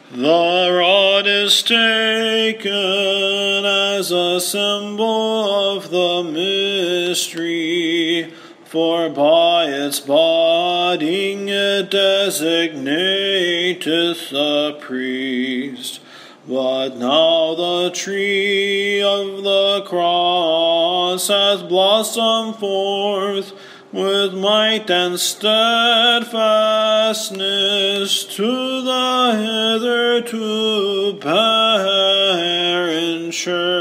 The rod is taken as a symbol of the mystery, for by its budding it designateth the priest. But now the tree of the cross hath blossomed forth with might and steadfastness to the hitherto barren church.